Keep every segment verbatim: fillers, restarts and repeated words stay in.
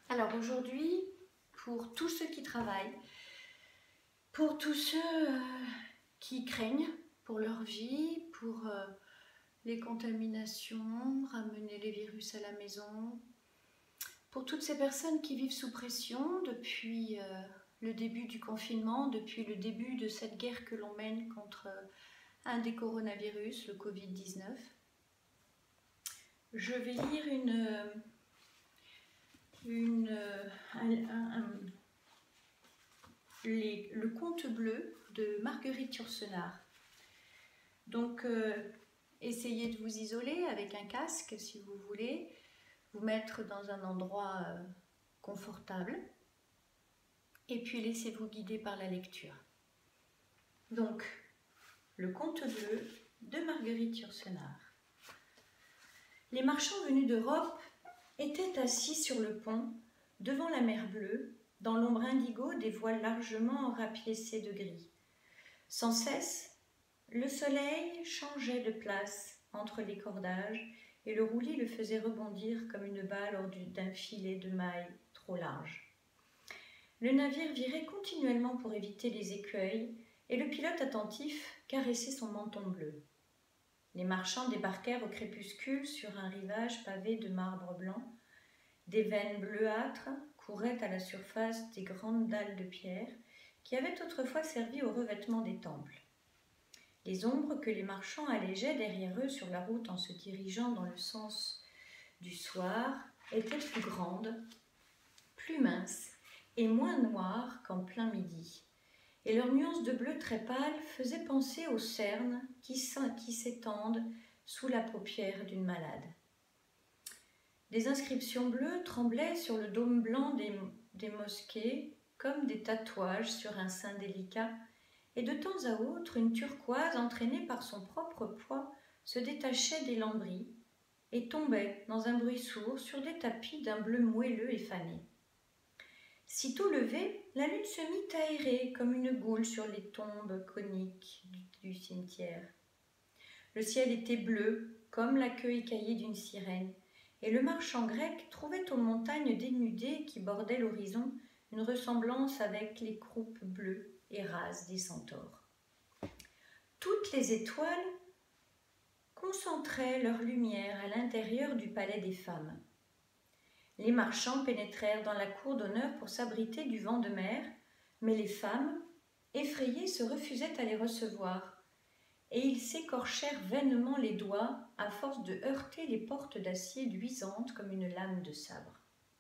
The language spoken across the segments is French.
Alors aujourd'hui, pour tous ceux qui travaillent, pour tous ceux euh, qui craignent pour leur vie, pour euh, les contaminations, ramener les virus à la maison, pour toutes ces personnes qui vivent sous pression depuis euh, le début du confinement, depuis le début de cette guerre que l'on mène contre euh, un des coronavirus, le Covid dix-neuf, je vais lire une... Une, un, un, un, les, le conte bleu de Marguerite Yourcenar. Donc, euh, essayez de vous isoler avec un casque si vous voulez, vous mettre dans un endroit euh, confortable et puis laissez-vous guider par la lecture. Donc, le conte bleu de Marguerite Yourcenar. Les marchands venus d'Europe étaient assis sur le pont, devant la mer bleue, dans l'ombre indigo des voiles largement rapiécées de gris. Sans cesse, le soleil changeait de place entre les cordages et le roulis le faisait rebondir comme une balle hors d'un filet de mailles trop large. Le navire virait continuellement pour éviter les écueils et le pilote attentif caressait son menton bleu. Les marchands débarquèrent au crépuscule sur un rivage pavé de marbre blanc. Des veines bleuâtres couraient à la surface des grandes dalles de pierre qui avaient autrefois servi au revêtement des temples. Les ombres que les marchands allégeaient derrière eux sur la route en se dirigeant dans le sens du soir étaient plus grandes, plus minces et moins noires qu'en plein midi. Et leurs nuances de bleu très pâle faisaient penser aux cernes qui s'étendent sous la paupière d'une malade. Des inscriptions bleues tremblaient sur le dôme blanc des, des mosquées comme des tatouages sur un sein délicat, et de temps à autre une turquoise entraînée par son propre poids se détachait des lambris et tombait dans un bruit sourd sur des tapis d'un bleu moelleux et fané. Sitôt levée, la lune se mit à errer comme une goule sur les tombes coniques du, du cimetière. Le ciel était bleu comme la queue écaillée d'une sirène, et le marchand grec trouvait aux montagnes dénudées qui bordaient l'horizon une ressemblance avec les croupes bleues et rases des centaures. Toutes les étoiles concentraient leur lumière à l'intérieur du palais des femmes. Les marchands pénétrèrent dans la cour d'honneur pour s'abriter du vent de mer, mais les femmes, effrayées, se refusaient à les recevoir, et ils s'écorchèrent vainement les doigts à force de heurter les portes d'acier luisantes comme une lame de sabre.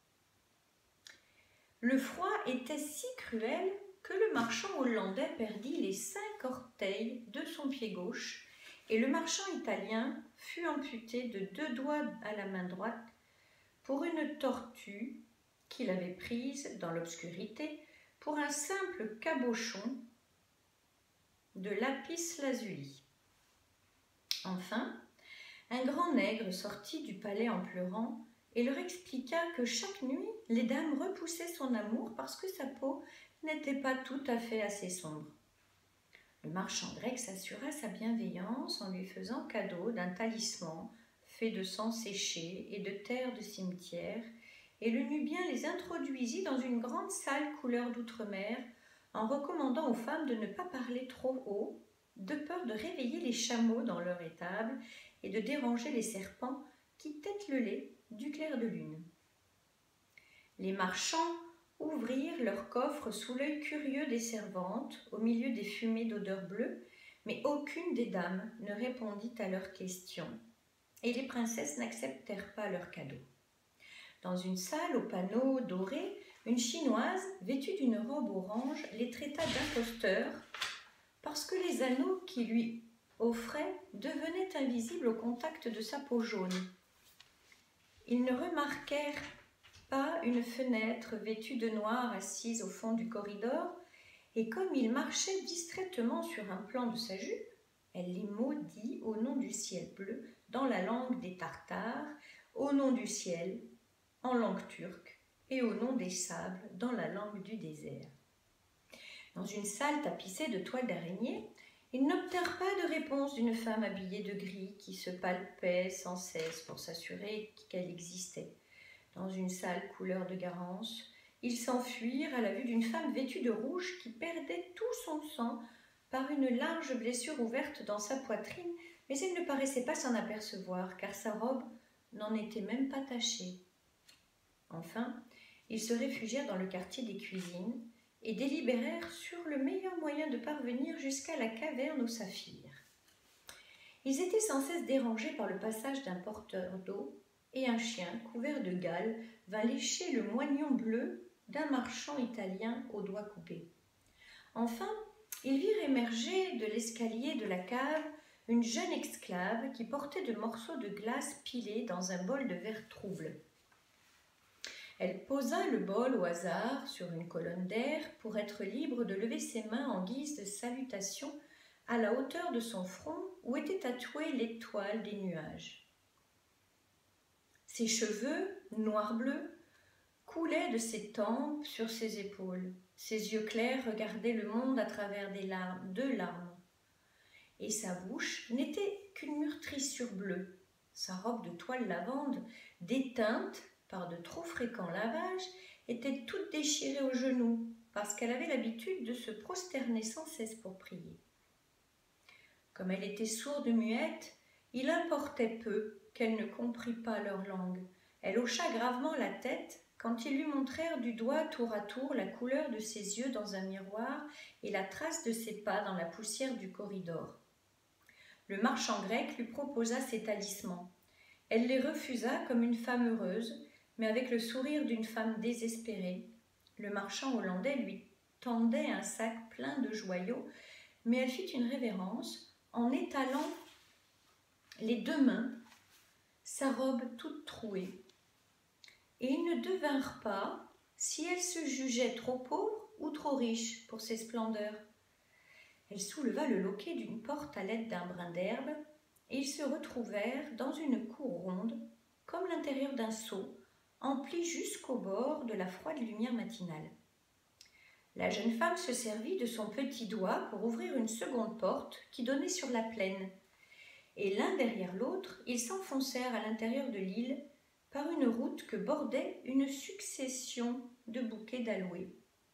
Le froid était si cruel que le marchand hollandais perdit les cinq orteils de son pied gauche et le marchand italien fut amputé de deux doigts à la main droite pour une tortue qu'il avait prise dans l'obscurité pour un simple cabochon de lapis lazuli. Enfin, un grand nègre sortit du palais en pleurant et leur expliqua que chaque nuit, les dames repoussaient son amour parce que sa peau n'était pas tout à fait assez sombre. Le marchand grec s'assura sa bienveillance en lui faisant cadeau d'un talisman fait de sang séché et de terre de cimetière, et le nubien les introduisit dans une grande salle couleur d'outre-mer en recommandant aux femmes de ne pas parler trop haut, de peur de réveiller les chameaux dans leur étable et de déranger les serpents qui têtent le lait du clair de lune. Les marchands ouvrirent leurs coffres sous l'œil curieux des servantes, au milieu des fumées d'odeur bleue, mais aucune des dames ne répondit à leurs questions, et les princesses n'acceptèrent pas leurs cadeaux. Dans une salle aux panneaux dorés, une chinoise, vêtue d'une robe orange, les traita d'imposteurs parce que les anneaux qui lui offrait devenaient invisibles au contact de sa peau jaune. Ils ne remarquèrent pas une fenêtre vêtue de noir assise au fond du corridor, et comme il marchait distraitement sur un plan de sa jupe, elle les maudit au nom du ciel bleu dans la langue des Tartares, au nom du ciel en langue turque et au nom des sables dans la langue du désert. Dans une salle tapissée de toiles d'araignée, ils n'obtinrent pas de réponse d'une femme habillée de gris qui se palpait sans cesse pour s'assurer qu'elle existait. dans une sale couleur de garance. Ils s'enfuirent à la vue d'une femme vêtue de rouge qui perdait tout son sang par une large blessure ouverte dans sa poitrine, mais elle ne paraissait pas s'en apercevoir, car sa robe n'en était même pas tachée. Enfin, ils se réfugièrent dans le quartier des cuisines et délibérèrent sur le meilleur moyen de parvenir jusqu'à la caverne aux saphirs. Ils étaient sans cesse dérangés par le passage d'un porteur d'eau, et un chien couvert de gales vint lécher le moignon bleu d'un marchand italien aux doigts coupés. Enfin, ils virent émerger de l'escalier de la cave une jeune esclave qui portait de morceaux de glace pilés dans un bol de verre trouble. Elle posa le bol au hasard sur une colonne d'air pour être libre de lever ses mains en guise de salutation à la hauteur de son front où était tatouée l'étoile des nuages. Ses cheveux, noir-bleu, coulaient de ses tempes sur ses épaules. Ses yeux clairs regardaient le monde à travers des larmes, deux larmes. Et sa bouche n'était qu'une meurtrissure bleue. Sa robe de toile lavande, déteinte par de trop fréquents lavages, était toute déchirée aux genoux, parce qu'elle avait l'habitude de se prosterner sans cesse pour prier. Comme elle était sourde muette, il importait peu qu'elle ne comprît pas leur langue. Elle hocha gravement la tête quand ils lui montrèrent du doigt tour à tour la couleur de ses yeux dans un miroir et la trace de ses pas dans la poussière du corridor. Le marchand grec lui proposa ses talismans. Elle les refusa comme une femme heureuse, mais avec le sourire d'une femme désespérée. Le marchand hollandais lui tendait un sac plein de joyaux, mais elle fit une révérence en étalant les deux mains, sa robe toute trouée. Et ils ne devinrent pas si elle se jugeait trop pauvre ou trop riche pour ses splendeurs. Elle souleva le loquet d'une porte à l'aide d'un brin d'herbe, et ils se retrouvèrent dans une cour ronde, comme l'intérieur d'un seau, empli jusqu'au bord de la froide lumière matinale. La jeune femme se servit de son petit doigt pour ouvrir une seconde porte qui donnait sur la plaine, et l'un derrière l'autre, ils s'enfoncèrent à l'intérieur de l'île par une route que bordait une succession de bouquets d'aloès.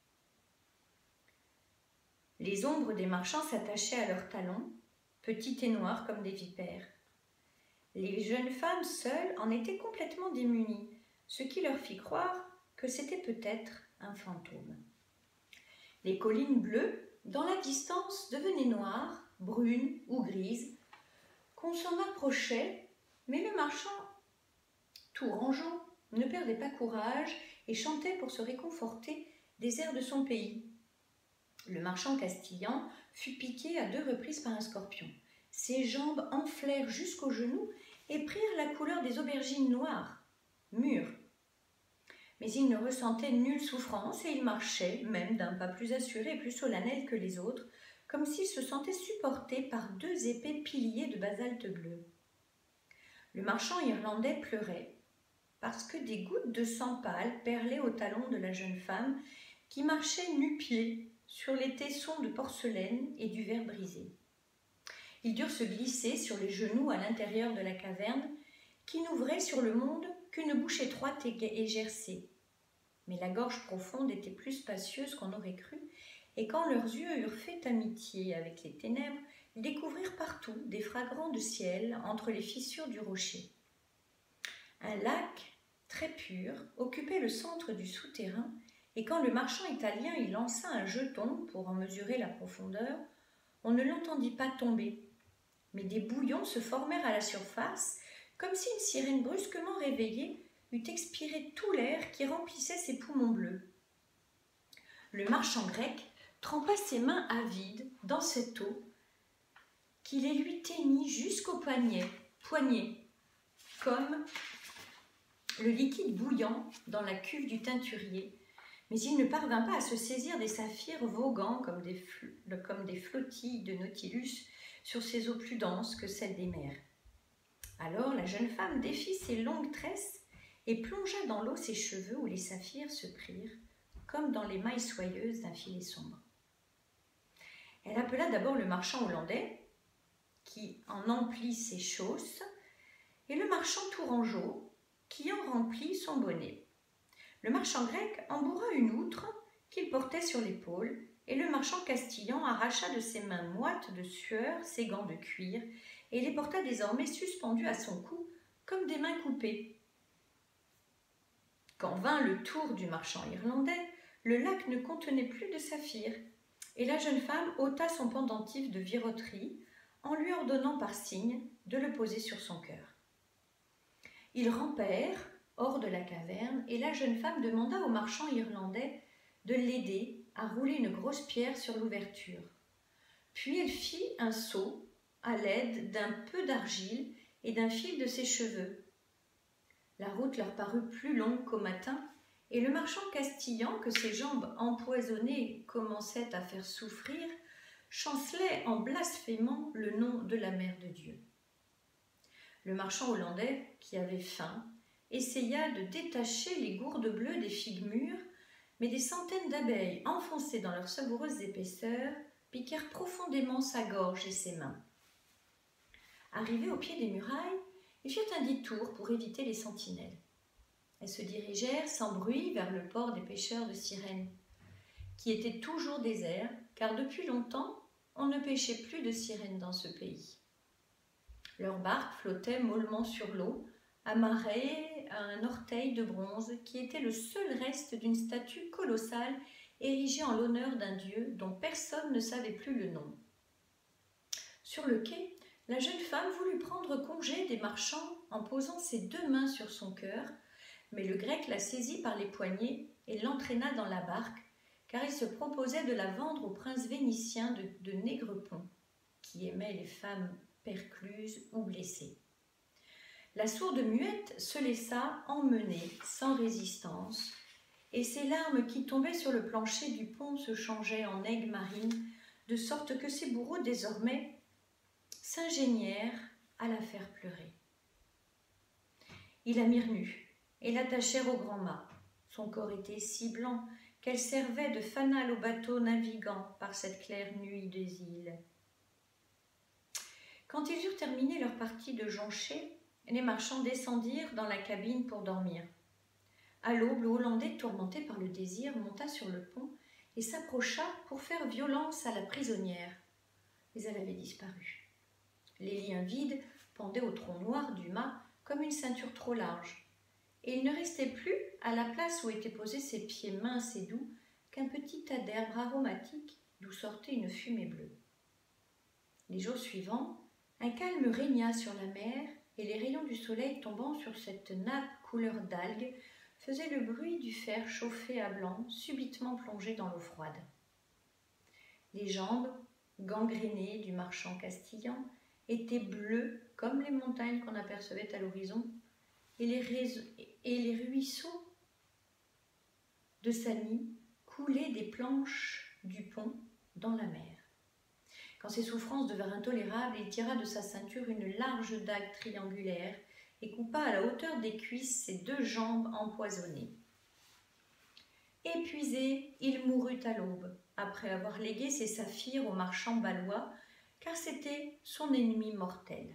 Les ombres des marchands s'attachaient à leurs talons, petites et noires comme des vipères. Les jeunes femmes seules en étaient complètement démunies, ce qui leur fit croire que c'était peut-être un fantôme. Les collines bleues, dans la distance, devenaient noires, brunes ou grises, qu'on s'en approchait, mais le marchand, tourangeau, ne perdait pas courage et chantait pour se réconforter des airs de son pays. Le marchand castillan fut piqué à deux reprises par un scorpion. Ses jambes enflèrent jusqu'aux genoux et prirent la couleur des aubergines noires, mûres. Mais il ne ressentait nulle souffrance et il marchait, même d'un pas plus assuré et plus solennel que les autres, comme s'il se sentait supporté par deux épais piliers de basalte bleu. Le marchand irlandais pleurait, parce que des gouttes de sang pâle perlaient aux talons de la jeune femme qui marchait nu-pieds sur les tessons de porcelaine et du verre brisé. Ils durent se glisser sur les genoux à l'intérieur de la caverne qui n'ouvrait sur le monde qu'une bouche étroite et gercée. Mais la gorge profonde était plus spacieuse qu'on aurait cru, et quand leurs yeux eurent fait amitié avec les ténèbres, ils découvrirent partout des fragments de ciel entre les fissures du rocher. Un lac très pur occupait le centre du souterrain, et quand le marchand italien y lança un jeton pour en mesurer la profondeur, on ne l'entendit pas tomber, mais des bouillons se formèrent à la surface, comme si une sirène brusquement réveillée eût expiré tout l'air qui remplissait ses poumons bleus. Le marchand grec trempa ses mains avides dans cette eau qui les lui teignit jusqu'au poignet, poignet, comme le liquide bouillant dans la cuve du teinturier, mais il ne parvint pas à se saisir des saphirs voguant comme des, comme des flottilles de Nautilus sur ces eaux plus denses que celles des mers. Alors la jeune femme défit ses longues tresses et plongea dans l'eau ses cheveux où les saphirs se prirent, comme dans les mailles soyeuses d'un filet sombre. Elle appela d'abord le marchand hollandais, qui en emplit ses chausses, et le marchand tourangeau, qui en remplit son bonnet. Le marchand grec embourra une outre qu'il portait sur l'épaule, et le marchand castillan arracha de ses mains moites de sueur ses gants de cuir et les porta désormais suspendus à son cou comme des mains coupées. Quand vint le tour du marchand irlandais, le lac ne contenait plus de saphirs, et la jeune femme ôta son pendentif de virauterie en lui ordonnant par signe de le poser sur son cœur. Ils rampèrent hors de la caverne, et la jeune femme demanda au marchand irlandais de l'aider à rouler une grosse pierre sur l'ouverture. Puis elle fit un seau à l'aide d'un peu d'argile et d'un fil de ses cheveux. La route leur parut plus longue qu'au matin, et le marchand castillan, que ses jambes empoisonnées commençaient à faire souffrir, chancelait en blasphémant le nom de la mère de Dieu. Le marchand hollandais, qui avait faim, essaya de détacher les gourdes bleues des figues mûres, mais des centaines d'abeilles, enfoncées dans leurs savoureuses épaisseurs, piquèrent profondément sa gorge et ses mains. Arrivés au pied des murailles, ils firent un détour pour éviter les sentinelles. Elles se dirigèrent sans bruit vers le port des pêcheurs de Cyrène, qui était toujours désert, car depuis longtemps, on ne pêchait plus de sirènes dans ce pays. Leur barque flottait mollement sur l'eau, amarrée à un orteil de bronze qui était le seul reste d'une statue colossale érigée en l'honneur d'un dieu dont personne ne savait plus le nom. Sur le quai, la jeune femme voulut prendre congé des marchands en posant ses deux mains sur son cœur, mais le grec la saisit par les poignets et l'entraîna dans la barque, car il se proposait de la vendre au prince vénitien de, de Négrepont, qui aimait les femmes percluses ou blessées. La sourde muette se laissa emmener sans résistance, et ses larmes qui tombaient sur le plancher du pont se changeaient en aigues marines, de sorte que ses bourreaux désormais s'ingénièrent à la faire pleurer. Ils la mirent nue et l'attachèrent au grand mât. Son corps était si blanc qu'elle servait de fanal aux bateaux naviguant par cette claire nuit des îles. Quand ils eurent terminé leur partie de jonchée, les marchands descendirent dans la cabine pour dormir. À l'aube, le Hollandais, tourmenté par le désir, monta sur le pont et s'approcha pour faire violence à la prisonnière. Mais elle avait disparu. Les liens vides pendaient au tronc noir du mât comme une ceinture trop large, et il ne restait plus, à la place où étaient posés ses pieds minces et doux, qu'un petit tas d'herbes aromatiques d'où sortait une fumée bleue. Les jours suivants, un calme régna sur la mer, et les rayons du soleil tombant sur cette nappe couleur d'algues faisaient le bruit du fer chauffé à blanc, subitement plongé dans l'eau froide. Les jambes, gangrénées du marchand castillan, étaient bleues comme les montagnes qu'on apercevait à l'horizon, et les, réseaux, et les ruisseaux de Sani coulaient des planches du pont dans la mer. Quand ses souffrances devinrent intolérables, il tira de sa ceinture une large dague triangulaire et coupa à la hauteur des cuisses ses deux jambes empoisonnées. Épuisé, il mourut à l'aube, après avoir légué ses saphirs au marchand balois, car c'était son ennemi mortel.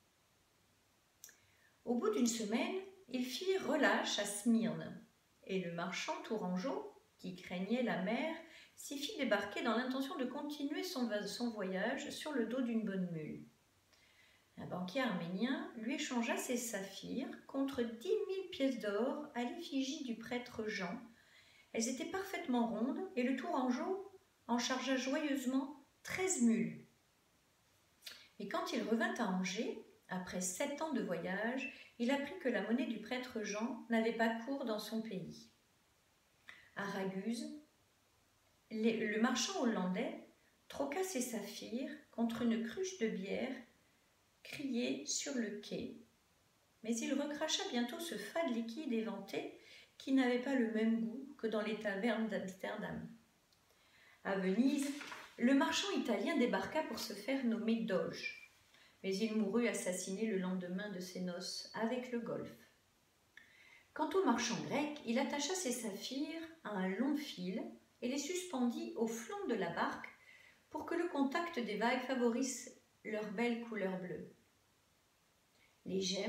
Au bout d'une semaine, il fit relâche à Smyrne, et le marchand tourangeau, qui craignait la mer, s'y fit débarquer dans l'intention de continuer son, son voyage sur le dos d'une bonne mule. Un banquier arménien lui échangea ses saphirs contre dix mille pièces d'or à l'effigie du prêtre Jean. Elles étaient parfaitement rondes, et le tourangeau en chargea joyeusement treize mules. Et quand il revint à Angers, après sept ans de voyage, il apprit que la monnaie du prêtre Jean n'avait pas cours dans son pays. À Raguse, les, le marchand hollandais troqua ses saphirs contre une cruche de bière criée sur le quai, mais il recracha bientôt ce fade liquide éventé qui n'avait pas le même goût que dans les tavernes d'Amsterdam. À Venise, le marchand italien débarqua pour se faire nommer doge, mais il mourut assassiné le lendemain de ses noces avec le golfe. Quant au marchand grec, il attacha ses saphirs à un long fil et les suspendit au flanc de la barque pour que le contact des vagues favorise leur belle couleur bleue. Les gemmes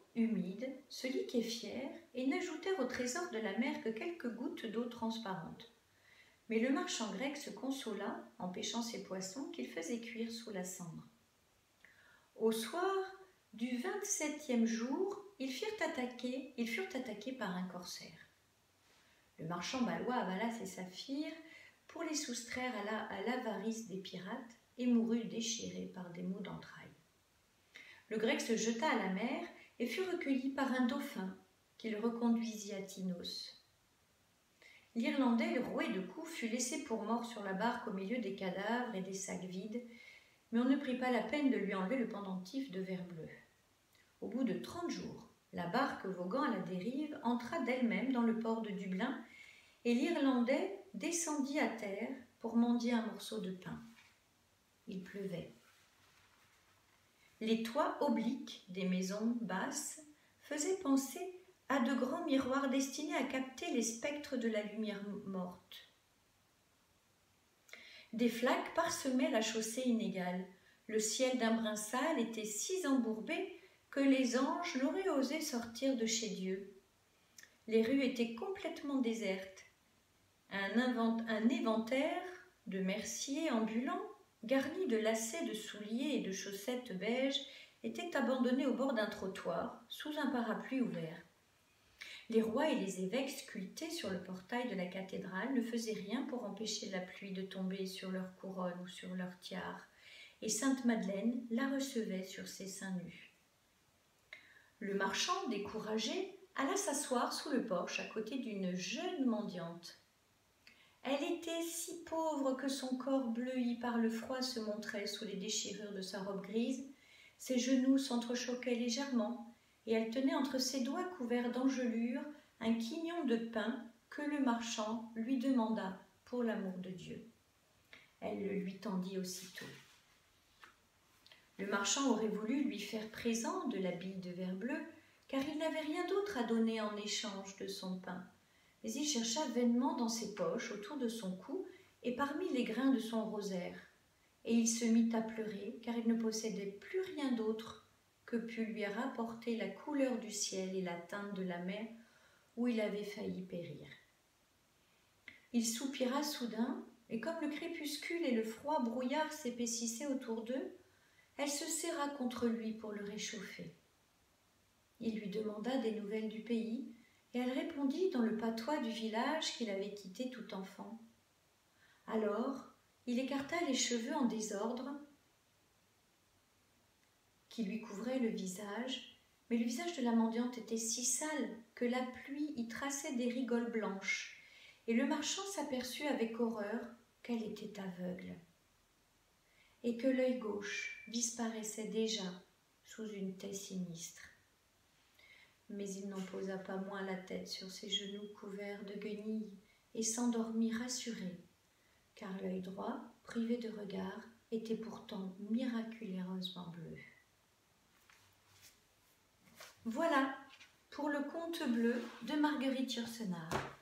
humide, se liquéfièrent et n'ajoutèrent au trésor de la mer que quelques gouttes d'eau transparente. Mais le marchand grec se consola en pêchant ses poissons qu'il faisait cuire sous la cendre. Au soir du vingt-septième jour, ils furent attaqués, ils furent attaqués par un corsaire. Le marchand balois avala ses saphirs pour les soustraire à, la, à l'avarice des pirates et mourut déchiré par des maux d'entrailles. Le grec se jeta à la mer et fut recueilli par un dauphin qui le reconduisit à Tinos. L'Irlandais, roué de coups, fut laissé pour mort sur la barque au milieu des cadavres et des sacs vides, mais on ne prit pas la peine de lui enlever le pendentif de verre bleu. Au bout de trente jours, la barque voguant à la dérive entra d'elle-même dans le port de Dublin et l'Irlandais descendit à terre pour mendier un morceau de pain. Il pleuvait. Les toits obliques des maisons basses faisaient penser à de grands miroirs destinés à capter les spectres de la lumière morte. Des flaques parsemaient la chaussée inégale. Le ciel d'un brin sale était si embourbé que les anges n'auraient osé sortir de chez Dieu. Les rues étaient complètement désertes. Un, invent, un éventaire de merciers ambulants, garni de lacets de souliers et de chaussettes beiges, était abandonné au bord d'un trottoir, sous un parapluie ouvert. Les rois et les évêques sculptés sur le portail de la cathédrale ne faisaient rien pour empêcher la pluie de tomber sur leur couronne ou sur leur tiare, et Sainte Madeleine la recevait sur ses seins nus. Le marchand, découragé, alla s'asseoir sous le porche à côté d'une jeune mendiante. Elle était si pauvre que son corps bleui par le froid se montrait sous les déchirures de sa robe grise, ses genoux s'entrechoquaient légèrement, et elle tenait entre ses doigts couverts d'engelures un quignon de pain que le marchand lui demanda pour l'amour de Dieu. Elle le lui tendit aussitôt. Le marchand aurait voulu lui faire présent de la bille de verre bleu, car il n'avait rien d'autre à donner en échange de son pain. Mais il chercha vainement dans ses poches, autour de son cou et parmi les grains de son rosaire. Et il se mit à pleurer, car il ne possédait plus rien d'autre que pût lui rapporter la couleur du ciel et la teinte de la mer où il avait failli périr. Il soupira soudain, et comme le crépuscule et le froid brouillard s'épaississaient autour d'eux, elle se serra contre lui pour le réchauffer. Il lui demanda des nouvelles du pays, et elle répondit dans le patois du village qu'il avait quitté tout enfant. Alors, il écarta les cheveux en désordre qui lui couvraient le visage, mais le visage de la mendiante était si sale que la pluie y traçait des rigoles blanches, et le marchand s'aperçut avec horreur qu'elle était aveugle, et que l'œil gauche disparaissait déjà sous une taie sinistre. Mais il n'en posa pas moins la tête sur ses genoux couverts de guenilles et s'endormit rassuré, car l'œil droit, privé de regard, était pourtant miraculeusement bleu. Voilà pour le conte bleu de Marguerite Yourcenar.